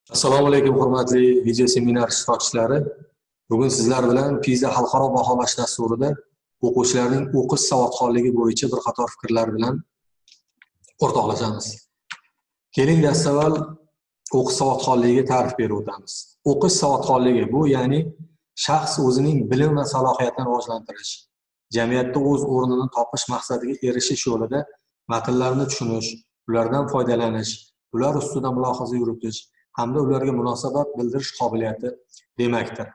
Assalomu alaykum hurmatli video seminar ishtirokchilari. Bugun sizlar bilan PISA xalqaro baholash dasturida o'quvchilarning o'qish savodxonligi bo'yicha bir qator fikrlar bilan o'rtoqlashamiz. Keling dastavval o'qish savodxonligiga ta'rif berib o'tamiz. O'qish savodxonligi bu ya'ni shaxs o'zining bilim va salohiyatini rivojlantirish, jamiyatda o'z o'rnini topish maqsadiga erishish yo'lida matnlarni tushunish, ulardan foydalanish, ular ustida mulohaza yuritish hamda ularga munosabat bildirish qobiliyati demakdir.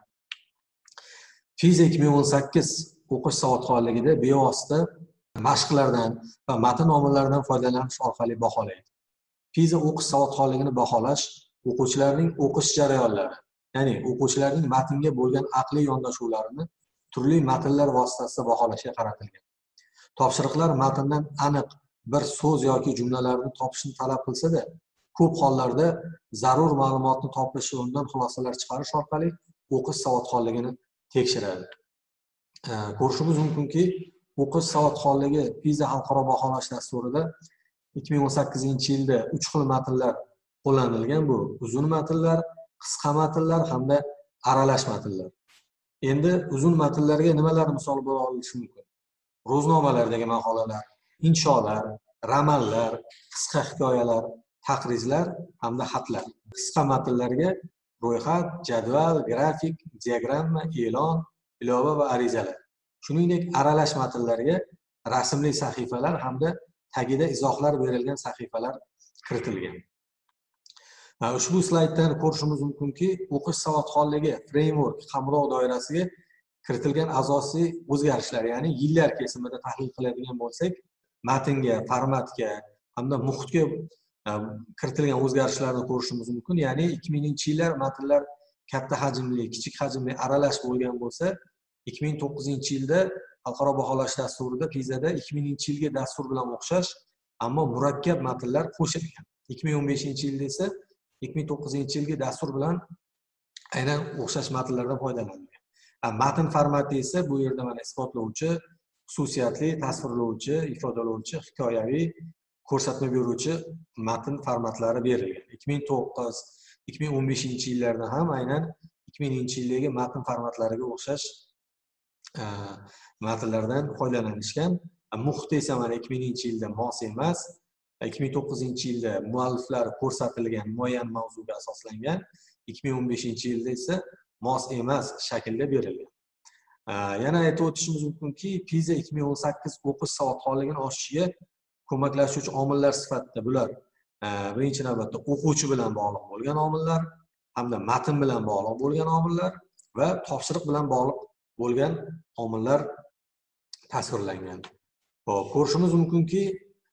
PISA 2018 o'qish savodxonligida bevosita mashqlardan va matn omillaridan foydalanish orqali baholaydi. PISA o'qish savodxonligini baholash o'quvchilarning o'qish jarayonlari, ya'ni o'quvchilarning matnga bo'lgan aqliy yondashuvlarini turli matnlar vositasida baholashga qaratilgan. Topshiriqlar matndan aniq bir so'z yoki jumlalarni topishni talab qilsa-da, ko'p hollarda zarur ma'lumotni topish va undan xulosalar chiqarish orqali o'qish savodxonligini tekshiradi. Ko'rishimiz mumkinki, o'qish savodxonligi PISA xalqaro baholash dasturida 2018-yilda 3 xil matnlar qo'llanilgan. Bu uzun matnlar, qisqa matnlar hamda aralash matnlar. Endi uzun matnlarga nimalar misol bo'la olishi mumkin? Ro'znomalardagi maqolalar, insholar, romanlar, qisqa hikoyalar, taqrizlar hamda xatlar. Qisqa matnlarga ro'yxat, jadval, grafik, diagramma, e'lon, ilova va arizalar. Shuningdek, aralash matnlarga rasmli sahifalar hamda tagida izohlar berilgan sahifalar kiritilgan. Ushbu slayddan ko'rishimiz mumkinki, o'qish savodxonligi framework qamrov doirasiga kiritilgan asosiy o'zgarishlar, ya'ni yillar kesimida tahlil qiladigan bo'lsak, matnga, formatga hamda muhitga kiritilgan o'zgarishlarni ko'rishimiz mumkin. Ya'ni 2000-yillar matnlar katta hajmli, kichik hajmli, aralash bo'lgan bo'lsa, 2009-yilda xalqaro baholash dasturida PISAda 2000-yilga dastur bilan o'xshash, ammo murakkab matnlar qo'shilgan. 2015-yilda esa 2009-yilgi dastur bilan aynan o'xshash matnlardan foydalanilgan. Matn formati esa bu yerda mana isbotlovchi, xususiyatli, tasvirlovchi, ifodalovchi, hikoyaviy, ko'rsatma beruvchi matn formatlari berilgan. 2009-2015-yillarda ham aynan 2000-yildagi matn formatlariga o'xshash matnlardan foydalanishgan. Muhit esa mana 2000-yilda mos emas, 2009-yilda mualliflar ko'rsatilgan muayyan mavzuga asoslangan, 2015-yilda esa mos emas shaklda berilgan. Yana aytib o'tishimiz mumkinki, PISA 2018 o'qish savodxonligini oshishiga ko'maklashuvchi omillar sifatida bular birinchi navbatda o'quvchi bilan bog'liq bo'lgan omillar, hamda matn bilan bog'liq bo'lgan omillar va topshiriq bilan bog'liq bo'lgan omillar tasvirlangan. Xo'p, ko'rishimiz mumkinki,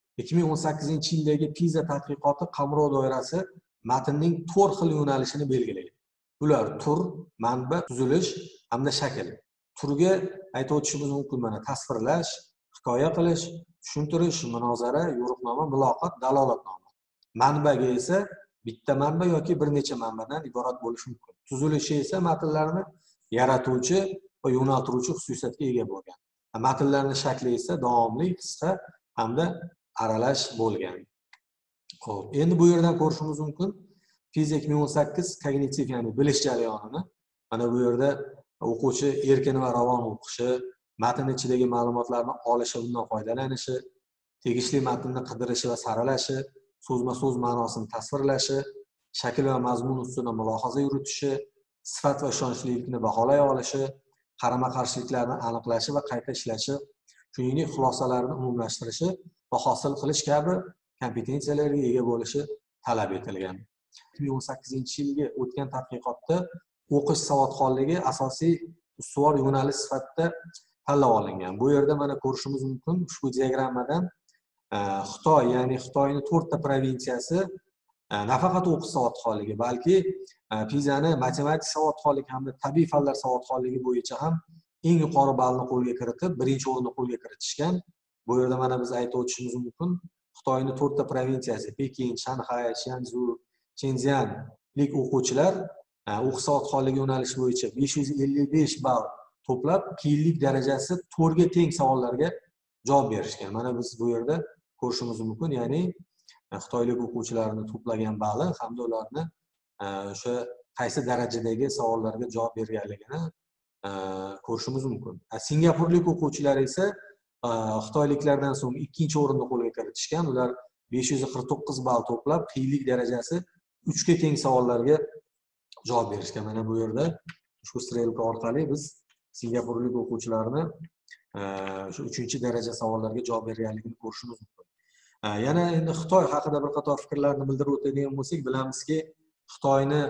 2018-yildagi PISA tadqiqoti qamrov doirasi matnning 4 xil yo'nalishini belgilaydi. Bular tur, manba, tuzilish hamda shakl. Turga aytib o'tishimiz mumkin mana tasvirlash, hikoya qilish, tushuntirish, munozara, yo'riqnoma, muloqot, dalolatnoma. Manbaga esa bitta manba yoki bir necha manbadan iborat bo'lishi mumkin. Tuzilishi esa matnlarni yaratuvchi va yo'naltiruvchi xususiyatga ega bo'lgan. Matnlarning shakli esa davomli, qisqa hamda aralash bo'lgan. Xo'p, endi bu yerdan ko'rishimiz mumkin PISA 2018 kognitiv, ya'ni bilish jarayonini. Mana bu yerda o'quvchi erkin va ravon o'qishi, matn ichidagi ma'lumotlarni olishi, undan foydalanishi, tegishli matnni qidirishi va saralashi, so'zma-so'z ma'nosini tasvirlashi, shakl va mazmun ustida mulohaza yuritishi, sifat va ishonchlilikni baholay olishi, qarama-qarshiliklarni aniqlashi va qayta ishlashi, shuningdek xulosalarni umumlashtirishi va hosil qilish kabi kompetensiyalarga ega bo'lishi talab etilgan. 2018-yilga o'tgan tadqiqotda o'qish savodxonligi asosiy ustuvor yo'nalish sifatida tanlab olingan. Bu yerda mana ko'rishimiz mumkin, ushbu diagrammadan Xitoy, ya'ni Xitoyning 4 ta provinsiyasi nafaqat o'qish savodxonligi, balki PISAni matematik savodxonlik hamda tabiiy fanlar savodxonligi bo'yicha ham eng yuqori ballni qo'lga kiritib, birinchi o'rinni qo'lga kiritishgan. Bu yerda mana biz aytib o'tishimiz mumkin, Xitoyning 4 ta provinsiyasi Pekin, Shanxay, Shanzhou, Shenzhenlik o'quvchilar o'qish savodxonligi yo'nalishi bo'yicha 555 ball to'plab, qiyinlik darajasi 4 ga teng savollarga javob berishgan. Mana biz bu yerda ko'rishimiz mumkin, ya'ni Xitoylik o'quvchilarni to'plagan balli hamda ularni o'sha qaysi darajadagi savollarga javob berganligini ko'rishimiz mumkin. Singapurlik o'quvchilar esa xitoyliklardan so'ng ikkinchi o'rinni qo'lga kiritishgan. Ular 549 ball to'plab qiyinlik darajasi 3 ga teng savollarga javob berishgan. Mana bu yerda ushbu strelka orqali biz singapurlik o'quvchilarni shu 3-daraja savollarga javob berganligini ko'rishimiz mumkin. Yana endi Xitoy haqida bir qator fikrlarni bildirib o'tadigan bo'lsak, bilamizki, Xitoyni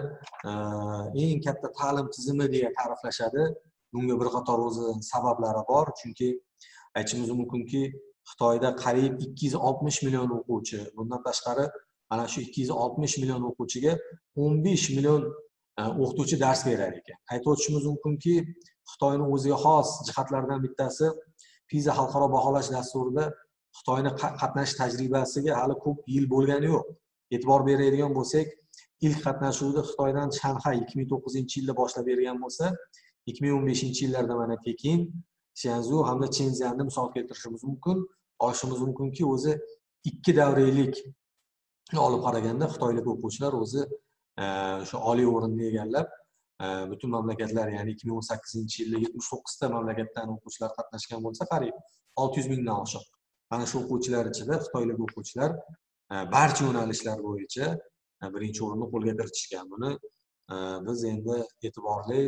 eng katta ta'lim tizimi deya ta'riflashadi. Bunga bir qator o'zi sabablari bor, chunki aytishimiz mumkinki, Xitoyda qariyb 260 million o'quvchi, bundan tashqari mana shu 260 million o'quvchiga 15 million o'qituvchi dars berar ekan. Aytib o'tishimiz mumkinki, Xitoyning o'ziga xos jihatlaridan bittasi PISA xalqaro baholash dasturida Xitoyning qatnashish tajribasiga hali ko'p yil bo'lgani yo'q. E'tibor beradigan bo'lsak, ilk qatnashuvda Xitoydan Shanxay 2009-yilda boshlab bergan bo'lsa, 2015-yillarda mana Pekin, Shanzhou hamda Shenzhenni misol keltirishimiz mumkin. Olishimiz mumkinki, o'zi 2 davriylik olib qaraganda xitoylik o'quvchilar o'zi o'sha oliy o'rinni egallab, butun mamlakatlar, ya'ni 2018-yilda 79 ta mamlakatdan o'quvchilar qatnashgan bo'lsa, qariyb 600 mingdan oshiq. Mana shu o'quvchilar ichida xitoylik o'quvchilar barcha yo'nalishlar bo'yicha birinchi o'rinni qo'lga kiritishgan. Buni biz endi e'tiborli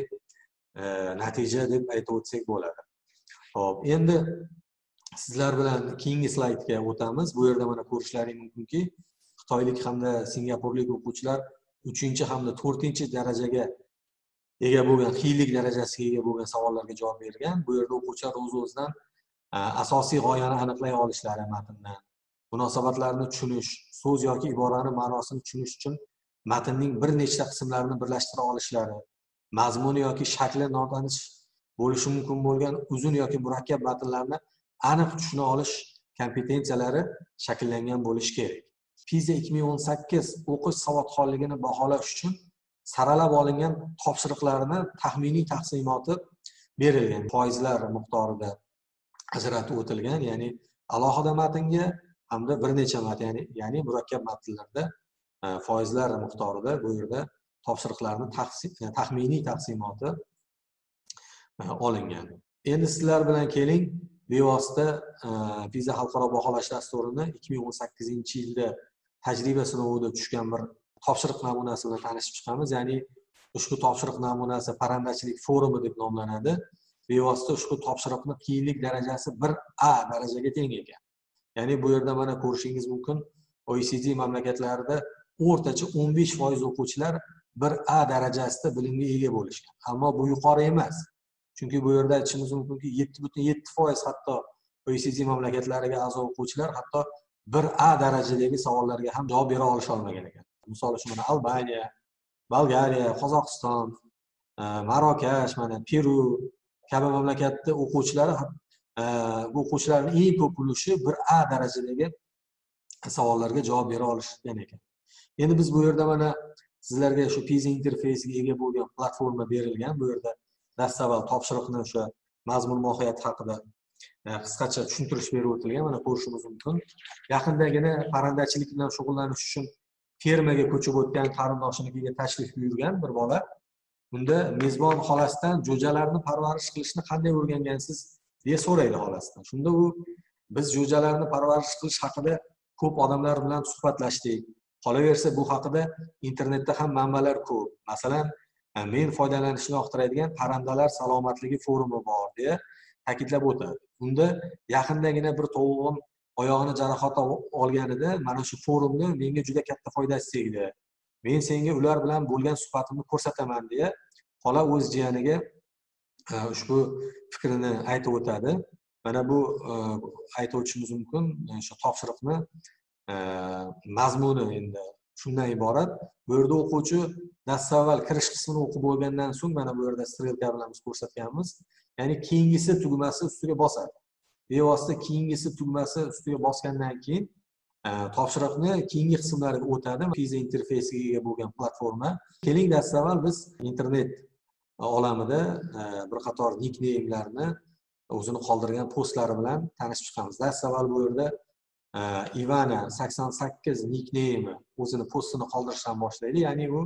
natija deb aytib o'tsak bo'ladi. Xo'p, endi sizlar bilan keyingi slaydga o'tamiz. Bu yerda mana ko'rishlaring mumkinki, xitoylik hamda singapurlik o'quvchilar 3 hamda 4-darajaga ega bo'lgan, qiyinlik darajasiga ega bo'lgan savollarga javob bergan. Bu yerda o'quvchilar o'z-o'zidan asosiy g'oyani aniqlay olishlari matndan, munosabatlarni tushunish, so'z yoki iborani ma'nosini tushunish uchun matnning bir nechta qismlarini birlashtira olishlari, mazmuni yoki shakli notanish bo'lishi mumkin bo'lgan uzun yoki murakkab matnlarni aniq tushuna olish kompetensiyalari shakllangan bo'lishi kerak. PISA 2018 o'qish savodxonligini baholash uchun saralab olingan topshiriqlarni taxminiy taqsimoti berilgan, foizlar miqdorida ajratib o'tilgan, ya'ni alohida matnga hamda bir necha matn, ya'ni murakkab matnlarda foizlar miqdorida bu yerda topshiriqlarni taxminiy taqsimoti olingan. Endi sizlar bilan keling, bevosita PISA xalqaro baholash dasturini 2018-yilda tajriba sinovida tushgan bir topshiriq namunasi bilan tanishib chiqamiz. Ya'ni ushbu topshiriq namunasi parandachilik forumi deb nomlanadi. Bevosita ushbu topshiriqning qiyinlik darajasi 1A darajaga teng ekan. Ya'ni bu yerda mana ko'rishingiz mumkin, OECD mamlakatlarida o'rtacha 15% o'quvchilar 1A darajasida bilimga ega bo'lishgan. Ammo bu yuqori emas. Chunki bu yerda aytishimiz mumkinki 7.7% hatto OECD mamlakatlariga a'zo o'quvchilar hatto 1A darajadagi savollarga ham javob bera olisha olmagan ekan. Misol uchun mana Albaniya, Bolgariya, Qozog'iston, Marokash, mana Peru kabi mamlakatda o'quvchilari bu o'quvchilarning eng ko'p ulushi 1A darajadagi savollarga javob bera olishgan ekan. Endi biz bu yerda mana sizlarga shu PISA interfeysiga ega bo'lgan platforma berilgan. Bu yerda dastavval topshiriqni o'sha mazmun mohiyati haqida qisqacha tushuntirish berib o'tilgan. Mana ko'rishimiz mumkin. Yaqindagina parandachilik bilan shug'ullanish uchun fermaga ko'chib o'tgan qarindoshinikiga tashrif buyurgan bir bola. Unda mezbon xolasidan jo'jalarni parvarish qilishni qanday o'rgangansiz deya so'raydi xolasidan. Shunda u biz jo'jalarni parvarish qilish haqida ko'p odamlar bilan suhbatlashdik. Qolaversa bu haqida internetda ham manbalar ko'p. Masalan, men foydalanishni yoqtiradigan parandalar salomatligi forumi bor deya ta'kidlab o'tadi. Unda yaqindagina bir tovuqning oyog'ini jarohat olganida mana shu forumni menga juda katta foydasi tegdi. Men senga ular bilan bo'lgan suhbatimni ko'rsataman deya xola o'z jiyaniga ushbu fikrini aytib o'tadi. Mana bu aytib o'tishimiz mumkin, shu topshiriqni mazmuni endi shundan iborat. Bu yerda o'quvchi dastavval kirish qismini o'qib bo'lgandan so'ng mana bu yerda strelka bilan biz ko'rsatganmiz. Ya'ni keyingisi tugmasi ustiga bosadi. Bevosita keyingisi tugmasi ustiga bosgandan keyin topshiriqni keyingi qismlariga o'tadi. PISA interfeysiga ega bo'lgan platforma. Keling dastavval biz internet olamida bir qator nickname'larni o'zini qoldirgan postlari bilan tanishib chiqamiz. Dastavval bu yerda Ivana 88 nickname o'zini postini qoldirishdan boshlaydi. Ya'ni u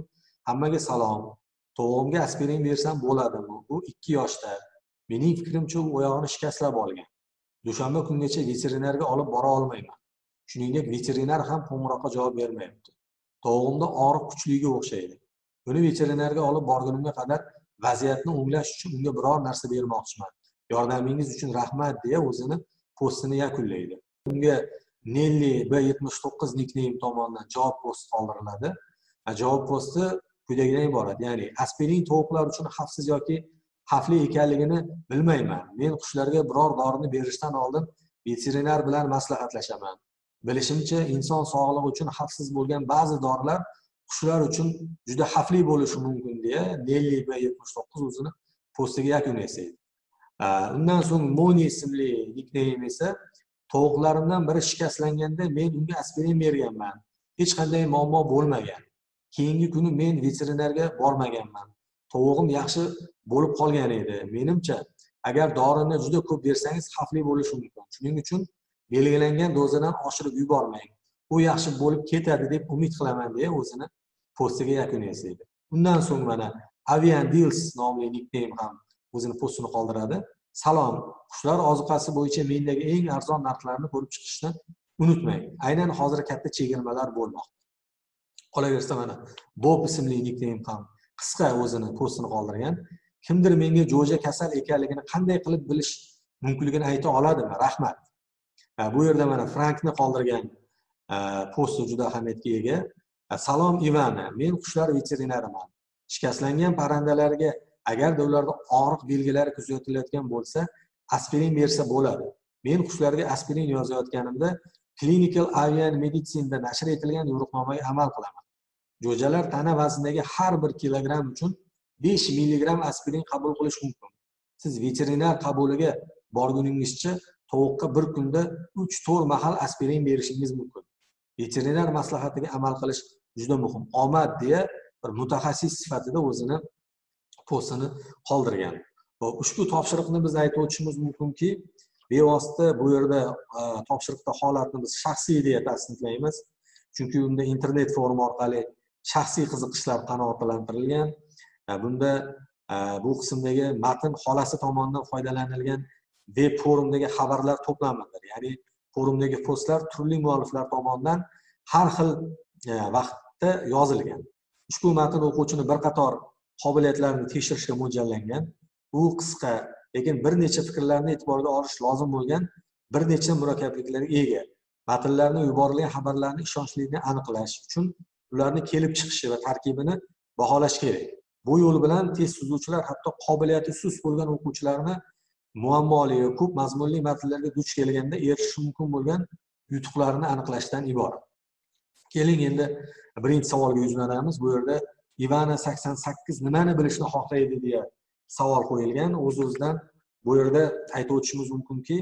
Hammaga salom. To'g'imga aspirin bersam bo'ladimi? U 2 yoshda. Mening fikrimcha, u oyog'ini shikastlab olgan. Dushanba kungacha veterinarga olib bora olmayman. Shuningdek, veterinar ham qo'ng'iroqqa javob bermayapti. To'g'imda og'riq kuchliga o'xshaydi. Uni veterinarga olib borgunimga qadar vaziyatni o'nglash uchun unga biror narsa bermoqchiman. Yordamingiz uchun rahmat deya o'zini postini yakunlaydi. Unga Nelly B79 nickname tomonidan javob posti qoldiriladi. Javob posti quyidagidan iborat. Ya'ni aspirin tovuqlar uchun xavfsiz yoki xavfli ekanligini bilmayman. Men qushlarga biror dorini berishdan oldin veterinar bilan maslahatlashaman. Bilishimcha, inson sog'lig'i uchun xavfsiz bo'lgan ba'zi dorilar qushlar uchun juda xavfli bo'lishi mumkin deya Nelly B79 o'zini postiga yakun yasaydi. Undan so'ng Moni ismli nickname esa tovuqlarimdan biri shikastlanganda men unga aspirin berganman. Hech qanday muammo bo'lmagan. Keyingi kuni men veterinarga bormaganman. Tovuqim yaxshi bo'lib qolgan edi. Menimcha, agar dorini juda ko'p bersangiz xavfli bo'lishi mumkin. Shuning uchun belgilangan dozadan oshirib yubormang. U yaxshi bo'lib ketadi deb umid qilaman deya o'zini postiga yakun yasaydi. Undan so'ng mana Avian Deals nomli nickname ham o'zini postini qoldiradi. Salom, qushlar ozuqasi bo'yicha mendagi eng arzon narxlarni ko'rib chiqishni unutmang. Aynan hozir katta chegirmalar bo'lmoqda. Qolaversa mana Bob ismli nickname ham qisqa o'zini postini qoldirgan. Kimdir menga jo'ja kasal ekanligini qanday qilib bilish mumkinligini ayta oladimi? Rahmat. Bu yerda mana Frankni qoldirgan posti juda ahamiyatga ega. Salom Ivana, men qushlar veterinariman. Shikastlangan parrandalarga agarda ularda og'riq belgilari kuzatilayotgan bo'lsa, aspirin bersa bo'ladi. Men qushlarga aspirin yozayotganimda Clinical Avian Medicine'da nashr etilgan yo'riqnomaga amal qilaman. Jo'jalar tana vaznidagi har 1 kilogramm uchun 5 milligram aspirin qabul qilish mumkin. Siz veterinar qabuliga borguningizcha tovuqqa bir kunda 3-4 mahal aspirin berishingiz mumkin. Veterinar maslahatiga amal qilish juda muhim. Omad deya bir mutaxassis sifatida o'zini postini qoldirgan. Va ushbu topshiriqni biz aytib o'tishimiz mumkinki, bevosita bu yerda topshiriqda holatni biz shaxsiy deya tasniflaymiz. Chunki unda internet forum orqali shaxsiy qiziqishlar qanoatlantirilgan. Bunda bu qismdagi matn xolasi tomonidan foydalanilgan web forumdagi xabarlar to'plamidir. Ya'ni forumdagi postlar turli mualliflar tomonidan har xil vaqtda yozilgan. Ushbu matn o'quvchini bir qator qobiliyatlarini tekshirishga mo'ljallangan. Bu qisqa, lekin bir necha fikrlarni e'tiborga olish lozim bo'lgan bir necha murakkabliklarga ega. Matnlarni yuborilgan xabarlarni ishonchliligini aniqlash uchun ularni kelib chiqishi va tarkibini baholash kerak. Bu yo'l bilan test tuzuvchilar hatto qobiliyati sust bo'lgan o'quvchilarni muammoli va ko'p mazmunli matnlarga duch kelganda erishish mumkin bo'lgan yutuqlarni aniqlashdan iborat. Keling endi birinchi savolga yuzlanamiz. Bu yerda Ivana 88 nimani bilishni xohlaydi deya savol qo'yilgan. O'z-o'zidan bu yerda aytib o'tishimiz mumkinki,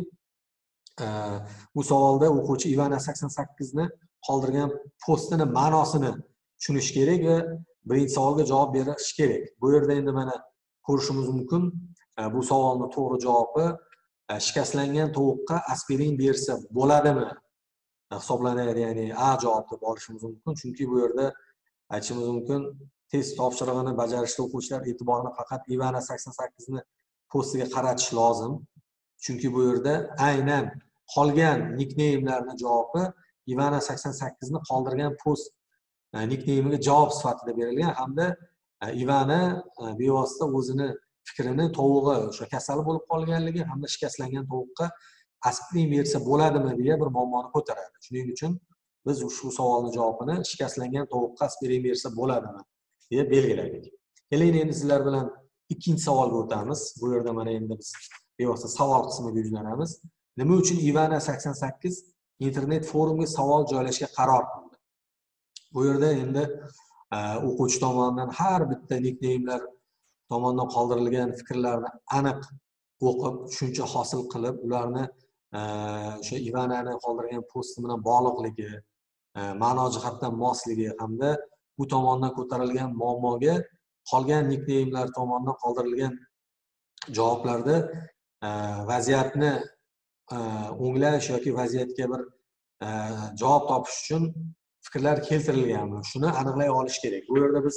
bu savolda o'quvchi Ivana 88 ni qoldirgan postini ma'nosini tushunish kerak va birinchi savolga javob berish kerak. Bu yerda endi mana ko'rishimiz mumkin. Bu savolning to'g'ri javobi shikastlangan tovuqqa aspirin bersa bo'ladimi hisoblanadi. Ya'ni A javob deb olishimiz mumkin. Chunki bu yerda aytishimiz mumkin, test topshirig'ini bajarishda o'quvchilar e'tiborini faqat Ivana 88 ni postiga qaratish lozim. Chunki bu yerda aynan qolgan nickname'larning javobi Ivana 88 ni qoldirgan post nickname'iga javob sifatida berilgan hamda Ivana bevosita o'zini fikrini tovug'i o'sha kasal bo'lib qolganligi hamda shikastlangan tovuqqa aspirin bersa bo'ladimi deya bir muammoni ko'taradi. Shuning uchun biz ushbu savolning javobini shikastlangan tovuqqa aspirin bersa bo'ladimi deya belgiladik. Keling endi sizlar bilan ikkinchi savolga o'tamiz. Bu yerda mana endi biz bevosita savol qismiga yuzlanamiz. Nima uchun Ivana 88 internet forumga savol joylashga qaror qildi? Bu yerda endi o'quvchi tomonidan har bitta nickname'lar tomonidan qoldirilgan fikrlarni aniq o'qib, tushuncha hosil qilib, ularni o'sha Ivanani qoldirgan posti bilan bog'liqligi, ma'no jihatdan mosligi hamda u tomonidan ko'tarilgan muammoga qolgan nickname'lar tomonidan qoldirilgan javoblarda vaziyatni o'nglash yoki vaziyatga bir javob topish uchun fikrlar keltirilganmi? Shuni aniqlay olish kerak. Bu yerda biz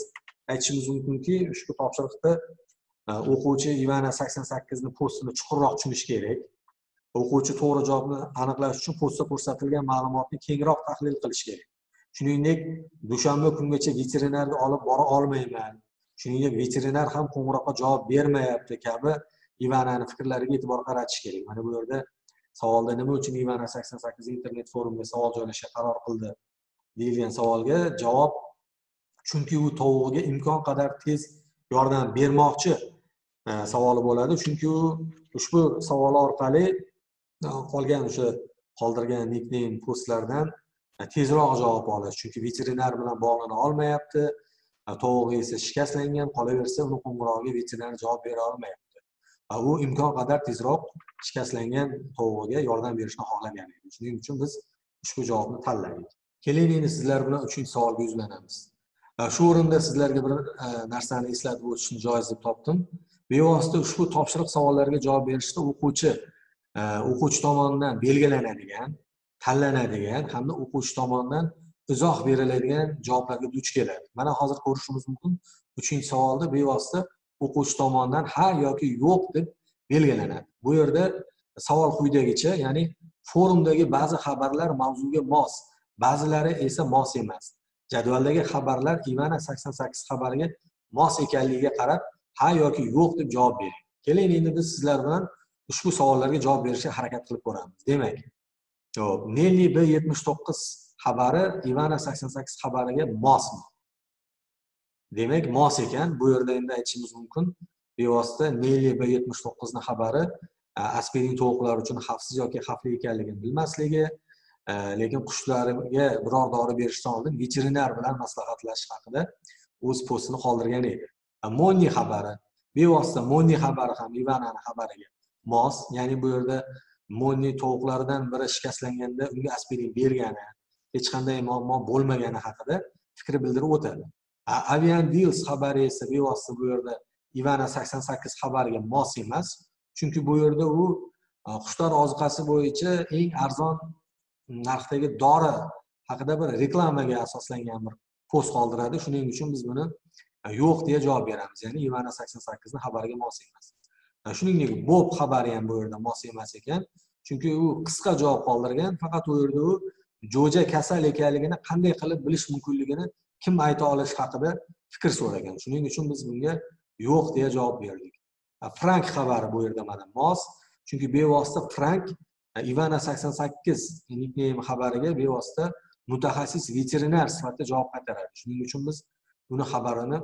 aytishimiz mumkinki, ushbu topshiriqda o'quvchi Ivana 88 ni postini chuqurroq tushunishi kerak. O'quvchi to'g'ri javobni aniqlash uchun postda ko'rsatilgan ma'lumotni kengroq tahlil qilish kerak. Shuningdek, dushanba kungacha veterinarga olib bora olmayman. Shuningdek, veterinar ham qo'ng'iroqqa javob bermayapti kabi Ivanani fikrlariga e'tibor qaratish kerak. Mana bu yerda savolda nima uchun Ivana 88 internet forumiga savol joylashga qaror qildi deyilgan savolga javob chunki u tovug'iga imkon qadar tez yordam bermoqchi savoli bo'ladi. Chunki u ushbu savol orqali qolgan o'sha qoldirgan nickname postlardan tezroq javob olish. Chunki veterinar bilan bog'lana olmayapti. Tovug'i esa shikastlangan, qolaversa uni qo'ng'irog'iga veterinar javob bera olmayapti. U imkon qadar tezroq shikastlangan tovug'iga yordam berishni xohlagan edi. Shuning uchun biz ushbu javobni tanladik. Keling endi sizlar bilan 3-savolga yuzlanamiz. Shu o'rinda sizlarga bir narsani eslatib o'tishni joiz deb topdim. Bevosita ushbu topshiriq savollariga javob berishda o'quvchi tomonidan belgilanadigan, tanlanadigan hamda o'quvchi tomonidan izoh beriladigan javoblarga duch keladi. Mana hozir ko'rishimiz mumkin. 3-savolda bevosita o'quvchi tomonidan ha yoki yo'q deb belgilanadi. Bu yerda savol quyidagicha, ya'ni forumdagi ba'zi xabarlar mavzuga mos, ba'zilari esa mos emas. Jadvaldagi xabarlar Ivana 88 xabariga mos ekanligiga qarab ha yoki yo'q deb javob bering. Keling endi biz sizlar bilan ushbu savollarga javob berishga harakat qilib ko'ramiz. Demak, javob Nelly B79 xabari Ivana 88 xabariga mosmi? Demak, mos ekan. Bu yerda endi aytishimiz mumkin. Bevosita Nelly B79 ning xabari aspirin tovuqlar uchun xavfsiz yoki xavfli ekanligini bilmasligi, lekin qushlarga biror dori berishdan oldin veterinar bilan maslahatlashish haqida o'z postini qoldirgan edi. Monni xabari, bevosita Monni xabari ham Ivanani xabariga mos, ya'ni bu yerda Monni tovuqlardan biri shikastlanganda unga aspirin bergani, hech qanday muammo bo'lmagani haqida fikr bildirib o'tadi. Avian Deals xabari esa bevosita bu yerda Ivana 88 xabariga mos emas, chunki bu yerda u qushlar oziqasi bo'yicha eng arzon narxdagi dori haqida bir reklamaga asoslangan bir post qoldiradi. Shuning uchun biz buni yo'q deya javob beramiz. Ya'ni Ivana 88 ning xabariga mos emas. Shuningdek, Bob xabari ham bu yerda mos emas ekan. Chunki u qisqa javob qoldirgan, faqat u yerda u jo'ja kasal ekanligini qanday qilib bilish mumkinligini kim ayta olishi haqida fikr so'ragan. Shuning uchun biz bunga yo'q deya javob berdik. Frank xabari bu yerda mana mos, chunki bevosita Frank Ivana 88 nickname xabariga bevosita mutaxassis veterinar sifatida javob qaytaradi. Shuning uchun biz buni xabarini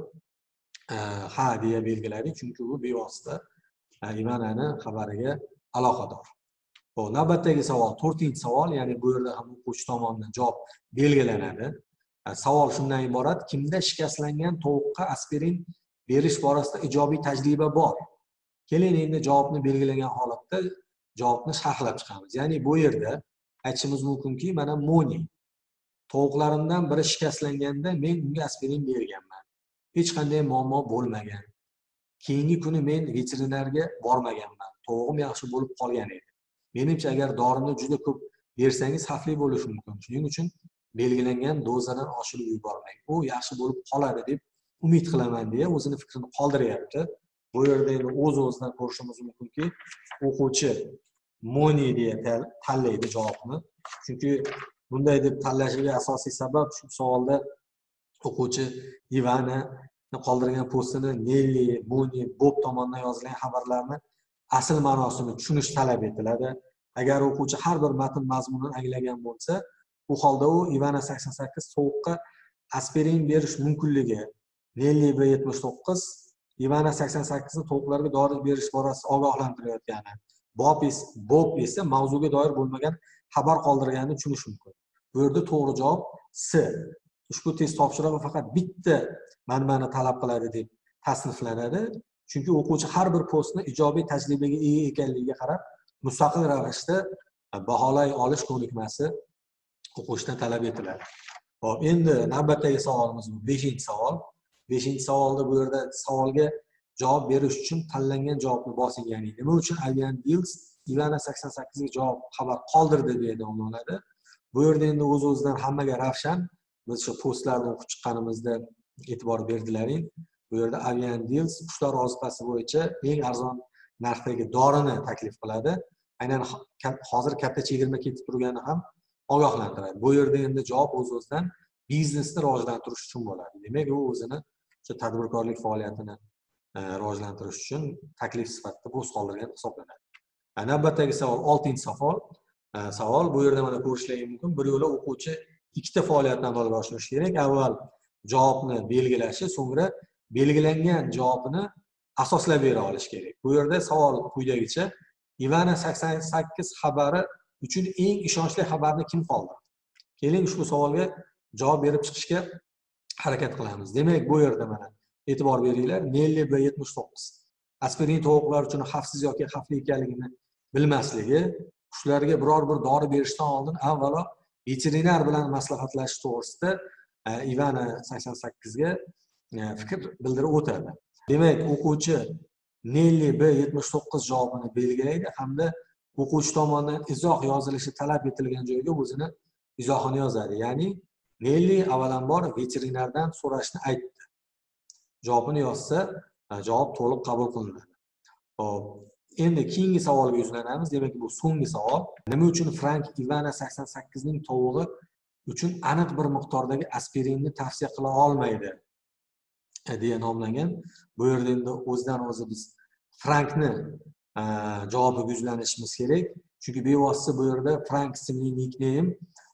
ha deya belgiladik, chunki u bevosita Ivanani xabariga aloqador. Navbatdagi savol 4-savol, ya'ni bu yerda ham o'quvchi tomonidan javob belgilanadi. Savol shundan iborat: kimda shikastlangan tovuqqa aspirin berish borasida ijobiy tajriba bor? Keling endi javobni belgilagan holatda javobni sharhlab chiqamiz. Ya'ni bu yerda aytishimiz mumkinki, mana Moni tovuqlarimdan biri shikastlanganda men unga aspirin berganman. Hech qanday muammo bo'lmagan. Keyingi kuni men veterinarga bormaganman. Tovug'im yaxshi bo'lib qolgan edi. Menimcha agar dorini juda ko'p bersangiz xavfli bo'lishi mumkin. Shuning uchun belgilangan dozadan oshirib yubormang. U yaxshi bo'lib qoladi deb umid qilaman deya o'zini fikrini qoldiryapti. Bu yerda endi o'z-o'zidan ko'rishimiz mumkinki, o'quvchi Moni deya tanlaydi javobni. Chunki bunday deb tanlashiga asosiy sabab shu savolda o'quvchi Ivana qoldirgan postini Nelly, Moni, Bob tomonidan yozilgan xabarlarni asl ma'nosini tushunish talab etiladi. Agar o'quvchi har bir matn mazmunini anglagan bo'lsa, bu holda u Ivana 88 tovuqqa aspirin berish mumkinligi, Nelly B79 Ivana 88 ni tovuqlarga dori berish borasida ogohlantirayotgani, Bob esa mavzuga doir bo'lmagan xabar qoldirganini tushunish mumkin. Bu yerda to'g'ri javob C. Ushbu test topshirig'i faqat bitta manbani talab qiladi deb tasniflanadi. Chunki o'quvchi har bir postni ijobiy tajribaga ega ekanligiga qarab mustaqil ravishda baholay olish ko'nikmasi o'quvchidan talab etiladi. Xo'p, endi navbatdagi savolimiz bu 5-savol. 5-savolda bu yerda savolga javob berish uchun tanlangan javobni bosing. Ya'ni nima uchun Avian Deals Ivana 88 ga javob xabar qoldirdi deya nomlanadi. Bu yerda endi o'z-o'zidan hammaga ravshan, biz shu postlarni o'qib chiqqanimizda e'tibor berdilaring. Bu yerda Avian Deals qushlar ozuqasi bo'yicha eng arzon narxdagi dorini taklif qiladi. Aynan hozir katta chegirma ketib turgani ham ogohlantiradi. Bu yerda endi javob o'z-o'zidan biznesni rivojlantirish uchun bo'ladi. Demak, u o'zini o'sha tadbirkorlik faoliyatini rivojlantirish uchun taklif sifatida bo'z qoldirgan hisoblanadi. Navbatdagi savol, 6-savol. Bu yerda mana ko'rishingiz mumkin. Bir yo'la o'quvchi ikkita faoliyatni amalga oshirishi kerak. Avval javobni belgilashi, so'ngra belgilangan javobini asoslab bera olish kerak. Bu yerda savol quyidagicha: Ivana 88 xabari uchun eng ishonchli xabarni kim qoldirdi? Keling ushbu savolga javob berib chiqishga harakat qilamiz. Demak, bu yerda mana e'tibor beringlar. Nelli B79 aspirin tovuqlar uchun xavfsiz yoki xavfli ekanligini bilmasligi, qushlarga biror bir dori berishdan oldin avvalo veterinar bilan maslahatlashish to'g'risida Ivana 88 ga fikr bildirib o'tadi. Demak, o'quvchi Nelli B79 javobini belgilaydi hamda o'quvchi tomonidan izoh yozilishi talab etilgan joyga o'zini izohini yozadi. Ya'ni Nelli avvalambor veterinardan so'rashni aytdi. Javobini yozsa, javob to'liq qabul qilinadi. Xo'p, endi keyingi savolga yuzlanamiz. Demak, bu so'nggi savol. Nima uchun Frank Ivana 88 ning tovug'i uchun aniq bir miqdordagi aspirinni tavsiya qila olmaydi deya nomlangan. Bu yerda endi o'zidan o'zi biz Frankni javobiga yuzlanishimiz kerak. Chunki bevosita bu yerda Frank ismli nickname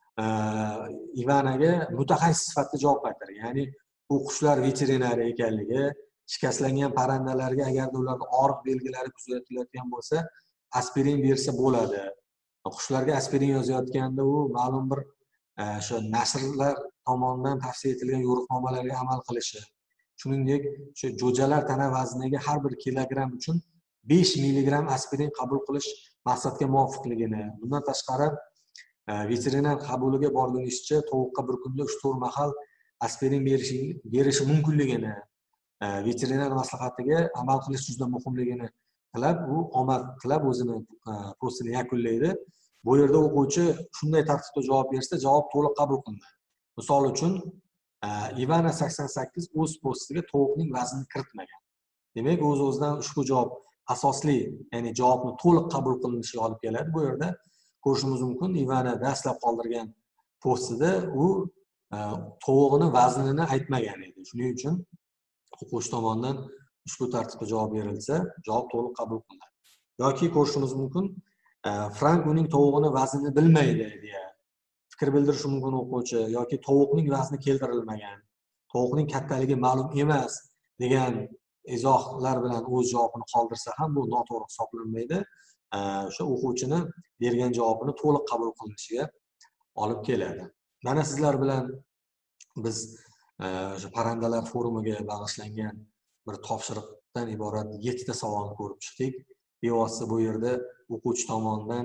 Ivanaga mutaxassis sifatida javob qaytargan. Ya'ni u qushlar veterinari ekanligi, shikastlangan parrandalarga agarda ularda og'riq belgilari kuzatilayotgan bo'lsa, aspirin bersa bo'ladi. Qushlarga aspirin yozayotganda u ma'lum bir o'sha nashrlar tomonidan tavsiya etilgan yo'riqnomalarga amal qilishi, shuningdek, o'sha jo'jalar tana vazniga har bir kilogramm uchun 5 milligram aspirin qabul qilish maqsadga muvofiqligini, bundan tashqari veterinar qabuliga borgunizcha tovuqqa bir kunda 3-4 mahal aspirin berishi mumkinligini, veterinar maslahatiga amal qilish juda muhimligini tilab, u omad tilab o'zini postini yakunlaydi. Bu yerda o'quvchi shunday tartibda javob bersa, javob to'liq qabul qilinadi. Misol uchun, Ivana 88 o'z postiga tovuqning vaznini kiritmagan. Demak, o'z-o'zidan ushbu javob asosli, ya'ni javobni to'liq qabul qilinishiga olib keladi. Bu yerda ko'rishimiz mumkin, Ivana dastlab qoldirgan postida u tovug'ining vaznini aytmagan edi. Shuning uchun o'quvchi tomonidan ushbu tartibda javob berilsa, javob to'liq qabul qilinadi. Yoki ko'rishimiz mumkin, Frank uning tovug'ining vaznini bilmaydi deya fikr bildirishi mumkin o'quvchi, yoki tovuqning vazni keltirilmagan, tovuqning kattaligi ma'lum emas degan izohlar bilan o'z javobini qoldirsa ham bu noto'g'ri hisoblanmaydi. O'sha o'quvchini bergan javobini to'liq qabul qilinishiga olib keladi. Mana sizlar bilan biz o'sha parrandalar forumiga bag'ishlangan bir topshiriqdan iborat 7 ta savolni ko'rib chiqdik. Bevosita bu yerda o'quvchi tomonidan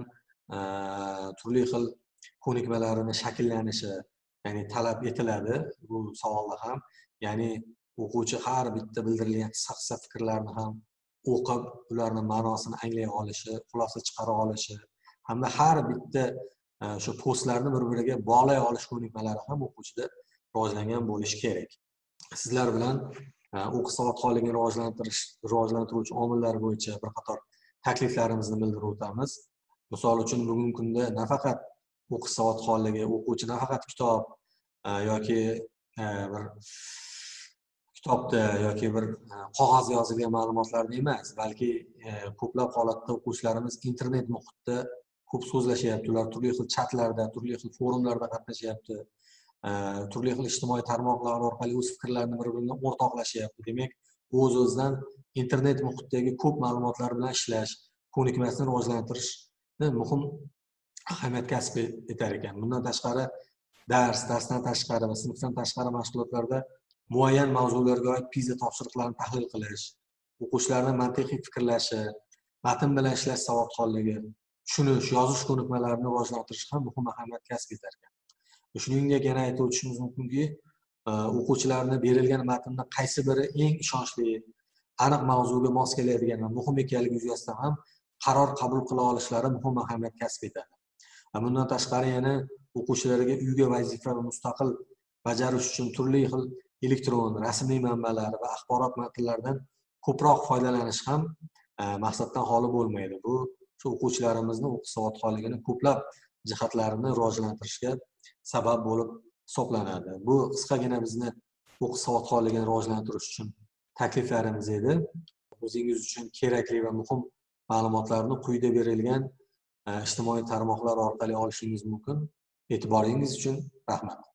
turli xil ko'nikmalarini shakllanishi, ya'ni talab etiladi bu savolda ham. Ya'ni o'quvchi har bitta bildirilgan qisqa fikrlarni ham o'qib, ularning ma'nosini anglay olishi, xulosa chiqara olishi hamda har bitta shu postlarni bir-biriga bog'lay olish ko'nikmalari ham o'quvchida rivojlangan bo'lishi kerak. Sizlar bilan o'qish savodxonligini rivojlantiruvchi omillar bo'yicha bir qator takliflarimizni bildirib o'tamiz. Misol uchun, bugungi kunda nafaqat o'qish savodxonligi, o'quvchi nafaqat kitob yoki bir kitobda yoki bir qog'ozda yozilgan ma'lumotlarni emas, balki ko'plab holatda o'quvchilarimiz internet muhitida ko'p so'zlashyapti. Ular turli xil chatlarda, turli xil forumlarda qatnashyapti. Turli xil ijtimoiy tarmoqlar orqali o'z fikrlarini bir-birini o'rtoqlashyapti. Demak, o'z-o'zidan internet muhitidagi ko'p ma'lumotlar bilan ishlash, ko'nikmasini rivojlantirishni muhim ahamiyat kasb etar ekan. Bundan tashqari darsdan tashqari va sinfdan tashqari mashg'ulotlarda muayyan mavzularga oid PISA topshiriqlarini tahlil qilish, o'quvchilarning mantiqiy fikrlashi, matn bilan ishlash savodxonligi, tushunish, yozish ko'nikmalarini rivojlantirish ham muhim ahamiyat kasb etar ekan. Shuningdek, yana aytib o'tishimiz mumkinki, o'quvchilarning berilgan matnning qaysi biri eng ishonchli, aniq mavzuga mos keladigan va muhim ekanligi yuzasidan ham qaror qabul qila olishlari muhim ahamiyat kasb etadi. Bundan tashqari yana o'quvchilarga uyga vazifa va mustaqil bajarish uchun turli xil elektron rasmiy manbalar va axborot matnlaridan ko'proq foydalanish ham maqsaddan xoli bo'lmaydi. Bu shu o'quvchilarimizni o'qish savodxonligini ko'plab jihatlarini rivojlantirishga sabab bo'lib hisoblanadi. Bu qisqagina bizni o'qish savodxonligini rivojlantirish uchun takliflarimiz edi. O'zingiz uchun kerakli va muhim ma'lumotlarni quyida berilgan ijtimoiy tarmoqlar orqali olishingiz mumkin. E'tiboringiz uchun rahmat.